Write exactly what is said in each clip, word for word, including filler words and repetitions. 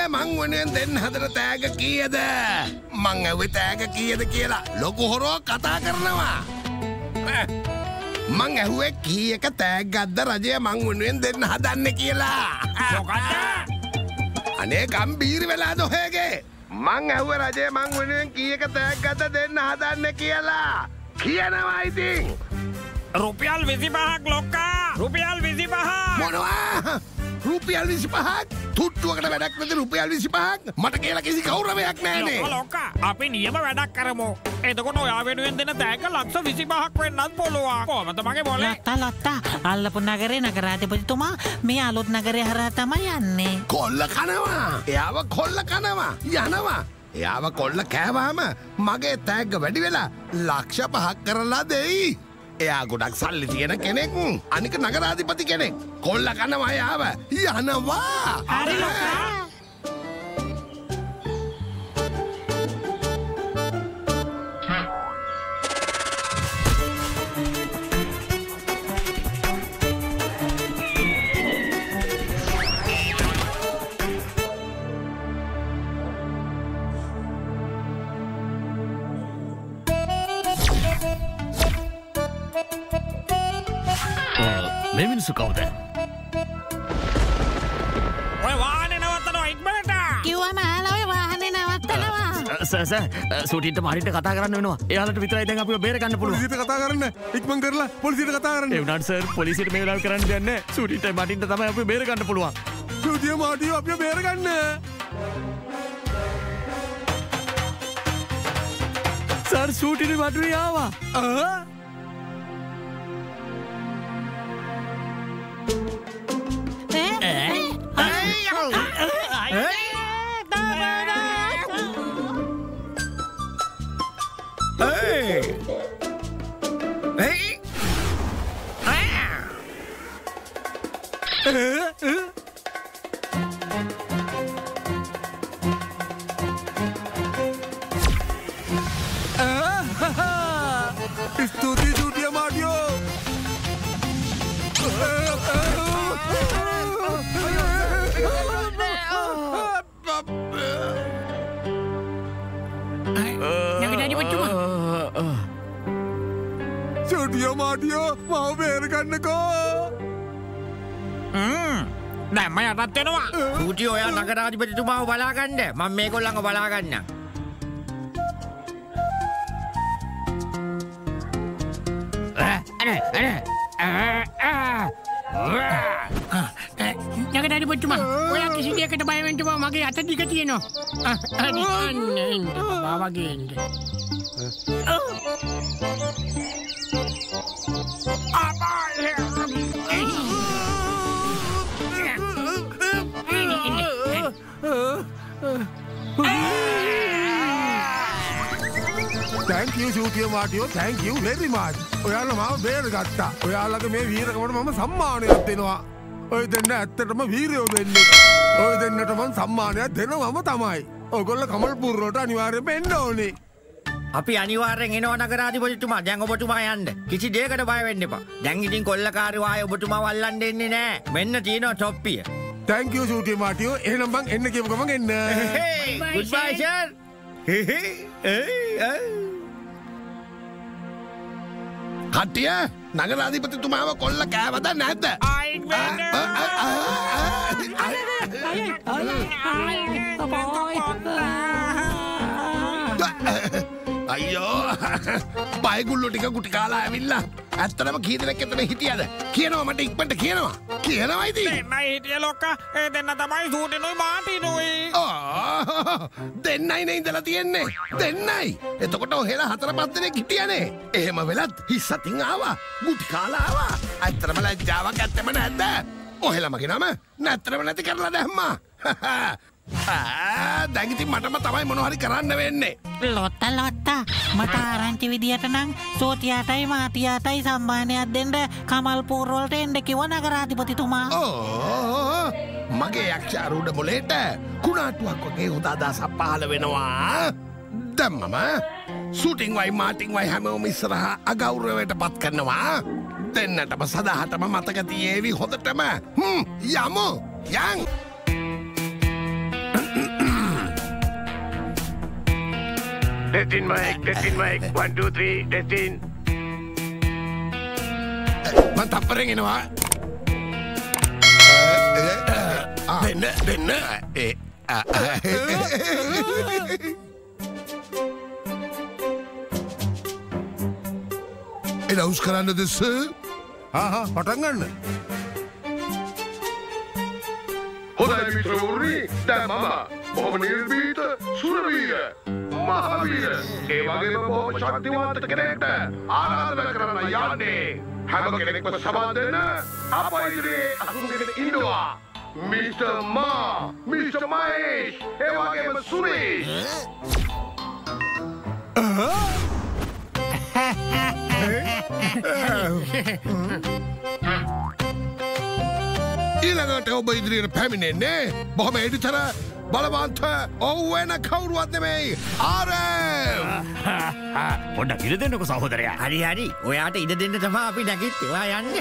මං වෙනුවෙන් දෙන්න හදන තෑග කීයද? මං ඇහුවේ තෑග කීයද කියලා. ලොකු හොරෝ කතා කරනවා. මං ඇහුවේ කීයක තෑග්ගක්ද රජය මං වෙනුවෙන් දෙන්න හදන්නේ කියලා. මොකද? අනේ ගම්බීරි වෙලාද ඔයගේ? මං ඇහුවේ රජය මං වෙනුවෙන් කීයක තෑග්ගක්ද දෙන්න හදන්නේ කියලා. කියනවා ඉතින්. රුපියල් විසිපහක් ලොක්කා. රුපියල් විසිපහක්. මොනවා? රුපියල් විසිපහක්? තුට්ටුවකට වැඩක් නැති රුපියල් විසිපහක්? මට කියලා කිසි ගෞරවයක් නැහැනේ. ලොක්කා අපි නියම වැඩක් කරමු. එතකොට ඔයා වෙනුවෙන් දෙන තෑග්ග ලක්ෂ විසිපහක් වෙන්නත් පුළුවන්. කොහමද මගේ බෝලේ? ලොත්තා ලොත්තා අල්ලපු නගරේ නගරාධිපතිතුමා මේ අලුත් නගරේ හරහා තමයි යන්නේ. කොල්ල කනවා. එයාව කොල්ල කනවා. යනවා. එයාව කොල්ල කෑවාම මගේ තෑග්ග වැඩි වෙලා ලක්ෂ පහක් කරලා දෙයි. එයා ගොඩක් සල්ලි තියෙන කෙනෙක්. අනික නගරාධිපති කෙනෙක්. කොල්ල කනවා එයාව. යනවා. හරි ලොක්කා. මේ මිනිස්සු කවුද? ඔය වාහනේ නවත්තනවා ඉක්මනට. කිව්වම අහලා ඔය වාහනේ නවත්තනවා. සර් සර් සූටින්ට මාරින්ට කතා කරන්න වෙනවා. එයාලට විතරයි දැන් අපිව බේර ගන්න පුළුවන්. පොලිසියට කතා කරන්න. ඉක්මන් කරලා පොලිසියට කතා කරන්න. ඒ වුණාට සර් පොලිසියට මේ වෙලාවට කරන්න දෙයක් නැහැ. සූටින්ට මාරින්ට තමයි අපිව බේර ගන්න පුළුවන්. සූටිය මාටිය අපිව බේර ගන්න. සර් සූටිට මාටුවේ ආවා. ආ ස්තුති සූටිය මාටියෝ. සූටිය මාටියෝ මාව බේර ගන්නකෝ. දැන් මම යටත් වෙනවා. සූටි ඔයා නගරාධිපතිතුමාව බලා ගන්න. මම මේගොල්ලන්ව බලා ගන්නම්. නගරාධිපතිතුමා ඔයා කිසි දෙයකට බය වෙන්න එපා. මගේ අත දිග තියෙනවා. හරි අන්න එන්න. බාවගේ එන්න. Thank you සූටිය මාටියෝ. Thank you very much. ඔයාලා මාව බේර ගත්තා. ඔයාලගේ මේ වීරකමට මම සම්මානයක් දෙනවා. ඔය දෙන්න ඇත්තටම වීරයෝ දෙන්නේ. ඔය දෙන්නට මම සම්මානයක් දෙනවම තමයි. ඔයගොල්ලෝ කමල්පුර වලට අනිවාර්යයෙන්ම එන්න ඕනේ. අපි අනිවාර්යෙන් එනවා නගරාධිපතිතුමා. දැන් ඔබතුමා යන්න. කිසි දෙයකට බය වෙන්න එපා. දැන් ඉතින් කොල්ලකාරයෝ ආයේ ඔබතුමාව අල්ලන්න එන්නේ නැහැ. මෙන්න තියෙනවා ටොප්පිය. Thank you සූටිය මාටියෝ. එහෙනම් මං එන්න කියමු ගමන් එන්න. Goodbye sir. කට්ටිය නගරාධිපතිතුමාව කොල්ල කෑවද නැද්ද? අයියෝ බයිගුල්ලෝ ටික ගුටි කාලා ඇවිල්ලා ඇත්තටම කී දෙනෙක් එතන හිටියද? කියනවා මට ඉක්මනට කියනවා. කියනවා ඉතින්. දෙන්නයි හිටිය ලොක්කා. ඒ දෙන්න තමයි සූටිනුයි මාටිනුයි. ආ දෙන්නයි නේ ඉඳලා තියෙන්නේ. දෙන්නයි. එතකොට ඔහෙලා හතර පහ දෙනෙක් හිටියනේ. එහෙම වෙලත් හිස්සතින් ආවා. ගුටි කාලා ආවා. ඇත්තටම ලැජ්ජාවක් ඇත්තම නැද්ද? ඔහෙලා මගේ නම නැත්තරම නැති කරලා දැම්මා. දැන් ඉතින් මටම තමයි මොනවා හරි කරන්න වෙන්නේ. ලොත්තා ලොත්තා මට ආරංචි විදියට නම් සෝතියාටයි මාතියාටයි සම්මානයක් දෙන්න කමල්පූර් වලට එන්න කිව්ව නගරාධිපතිතුමා. ඕ මගේ යක්ෂ අරුඩ මොලේට කුණාටුවක් වගේ හොඳ අදහසක් පහළ වෙනවා. දැන් මම සූටින් වයි මාටින් වයි හැමෝම ඉස්සරහා අගෞරවයට පත් කරනවා. දෙන්නටම සදාහටම මතක තියේවි හොඳටම. හ්ම් යමු යන්. Testing mic, testing mic. One, two, three, testing. Man tappareng enawa. Denna, denna. Eh. එනවුස් කරන්නද සර්? හා හා පටන් ගන්න. හොඳයි මිත්‍රවරුනි, දැන් මම බොහොම නිර්භීත සුරවීර මහවීර ඒ වගේම බොහොම ශක්තිමත් කෙනෙක්ට ආරාධනා කරන්න යන්නේ. හැම කෙනෙක්ම සබා දෙන්න අප ඉදිරියේ අසුන්ගෙන ඉන්නවා. මිස්ටර් මා, මිස්ටර් මහේෂ්, ඒ වගේම සුරේෂ්. ඊළඟට ඔබ ඉදිරියට පැමිණෙන්නේ බොහොම එඩිතර බලවන්ත ඔව් වෙන කවුරුවත් නෙමෙයි ආර්.එම්. පොඩ්ඩක් ඉඩ දෙන්නකෝ සහෝදරයා. හරි හරි. ඔයාට ඉඩ දෙන්න තමයි අපි නැගිට්ටේ. ඔයා යන්න.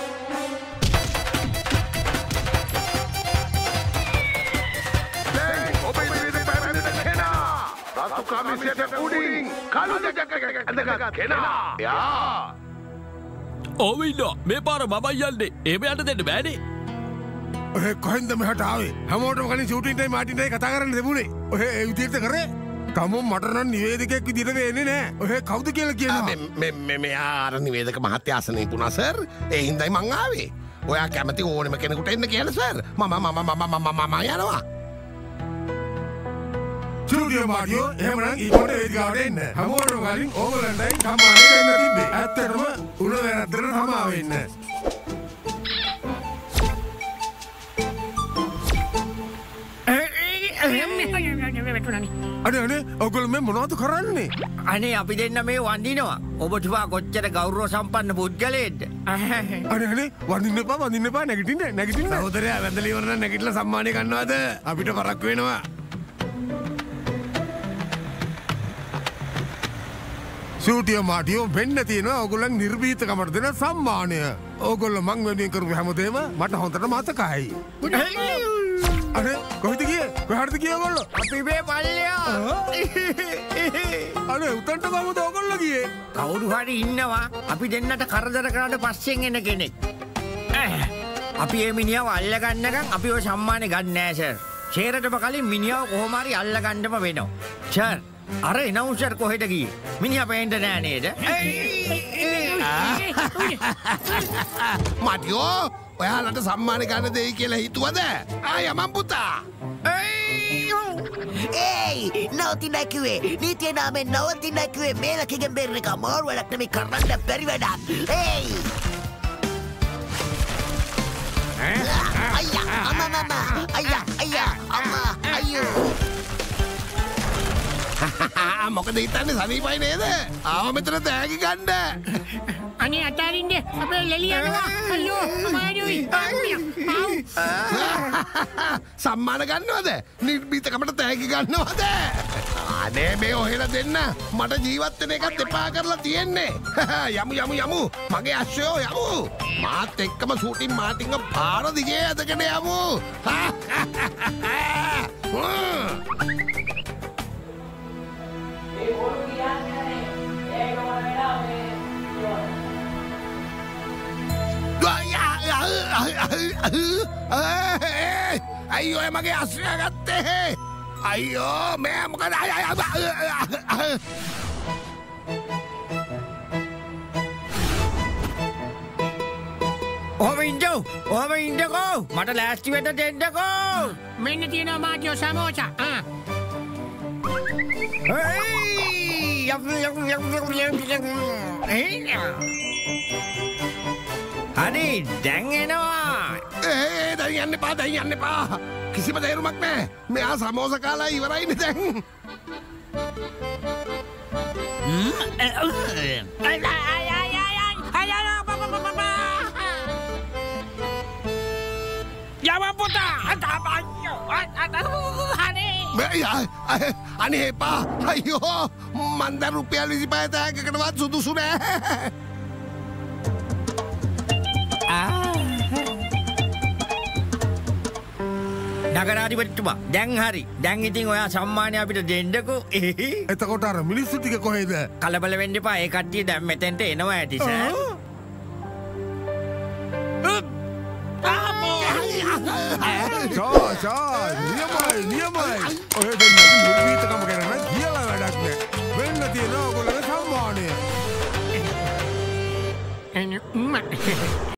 දැන් ඔබ ඉදිරියට පැමිණෙන කෙනා රතු කමිසයට උඩින් කළු ජැකට් ඇඳගත් කෙනා. යා ඔව් ඉන්නවා. මේ පාර මමයි යන්නේ. එහෙම යන්න දෙන්න බෑනේ. ඔය කොහෙන්ද මෙහාට ආවේ? හැමෝටම කලින් ෂූටින් ටයිම් මාටින් ටයි කතා කරන්න දෙමුනේ. ඔය ඒ විදිහට කරේ? තමුන් මට නම් නිවේදකයෙක් විදිහට වෙන්නේ නෑ. ඔය කවුද කියලා කියනවා. මේ මේ මෙයා අර නිවේදක මහත්තයා අසනීප වුණා සර්. ඒ හින්දායි මං ආවේ. ඔයා කැමති ඕනෙම කෙනෙකුට එන්න කියලා සර්. මම මම මම මම මම යනවා. ස්ටුඩියෝ මාඩියෝ එහෙමනම් ඊට වේදිකාවට එන්න. හැමෝටම කලින් ඕගලන්ටයි සම්මානය දෙන්න තිබ්බේ. ඇත්තටම උණ වැරද්දට සමා වෙන්න. අනේ අනේ ඔයගොල්ලෝ මේ මොනවද කරන්නේ? අනේ අපි දෙන්න මේ වඳිනවා. ඔබතුමා කොච්චර ගෞරව සම්පන්න පුද්ගලයෙක්ද? අනේ අනේ වඳින්න එපා වඳින්න එපා නැගිටින්න නැගිටින්න. සහෝදරයා වැඳලා ඉවර නම් නැගිටලා සම්මානය ගන්නවද? අපිට පරක්කු වෙනවා. ෂූටියෝ මාටියෝ වෙන්න තියෙනවා ඔයගොල්ලන් නිර්භීතකමට දෙන සම්මානය. ඕගොල්ලෝ මං වෙනුවෙන් කරපු හැමදේම මට හොඳට මතකයි. අනේ කොහෙද ගියේ? කොහටද ගියේ ඔයගොල්ලෝ? අපි මේ පල්ලියා. අනේ උතන්ට කොහමද ඔයගොල්ලෝ ගියේ? කවුරු හරි ඉන්නවා අපි දෙන්නට කරදර කරන්න පස්සෙන් එන කෙනෙක්. අපි මේ මිනිහව අල්ල ගන්නකම් අපි ඔය සම්මානෙ ගන්න නෑ සර්. ෂේරටම කලින් මිනිහව කොහොම හරි අල්ල ගන්නම වෙනවා. සර් අර එනවුසර් කොහෙද ගියේ? මිනිහා පේන්න නෑ නේද? මටියෝ ඔයාලට සම්මාන ගන්න දෙයි කියලා හිතුවද? ආ යමන් පුතා. ඒයි නවතින්න කිව්වේ නීතිය නාමෙන් නවතින්න කිව්වේ මේලකගෙන් බේරෙන එක අමාරු වැඩක් නෙමෙයි කරන්න බැරි වැඩක්. ඒයි අයියා අම්මා මම්මා අයියා අයියා අම්මා අයියෝ මොකද හිතන්නේ සනීපයි නේද? ආව මෙතන තෑගි ගන්න. අනේ අතාරින්න අපේ ලෙලි යනවා. අයියෝ අමාරුයි. සම්මාන ගන්නවද? නිර්භීතකමට තෑගි ගන්නවද? අනේ මේ ඔහෙල දෙන්න මට ජීවත් වෙන එකත් එපා කරලා තියෙන්නේ. යමු යමු යමු මගේ අශ්වයෝ යමු. මාත් එක්කම ෂූටින් මාටින්ග පාර දිගේ ඇදගෙන යමු. අයියෝ මගේ අශ්වය ගත්තේ. අයියෝ මේ මොකද? ඔහම ඉන්දෝ ඔහම ඉන්දකෝ මට ලෑස්ති වෙන්න දෙන්නකෝ. මෙන්න තියෙනවා මාටියෝ සමෝසා. ආ හරි දැන් එනවා. ඒ දැන් යන්න එපා දැන් යන්න එපා. කිසිම තේරුමක් නැහැ. මෙයා සමෝස කාලා ඉවරයිනේ දැන්. යමන් පුතා. අනේ එපා. අයියෝ මන් දැන් රුපියල් විසිපහ තෑග්ගකටවත් සුදුසු නෑ. නගරාධිපතිතුමා දැන් හරි. දැන් ඉතින් ඔයා සම්මානය අපිට දෙන්නකෝ. එතකොට අර මිනිස්සු ටික කොහෙද? කලබල වෙන්න එපා. ඒ කට්ටිය දැන් මෙතෙන්ට එනවා ඇති සර්. චා චා නියමයි නියමයි. ඔය දෙන්නගේ නිර්වීතකම ගැන නම් කියලා වැඩක් නෑ. වෙන්න තියෙන ඕගොල්ලන්ගේ සම්මානය. එන්න